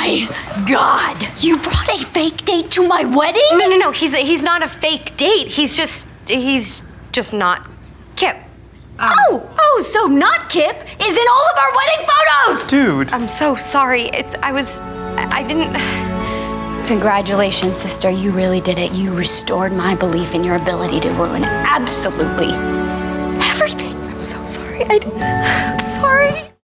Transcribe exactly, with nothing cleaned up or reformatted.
my God! You brought a fake date to my wedding? No, no, no. He's a, he's not a fake date. He's just he's just not Kip. Um, oh, oh, so not-Kip is in all of our wedding photos! Dude. I'm so sorry. It's I was I, I didn't. Congratulations, sister. You really did it. You restored my belief in your ability to ruin absolutely everything. I'm so sorry. I didn't. Sorry.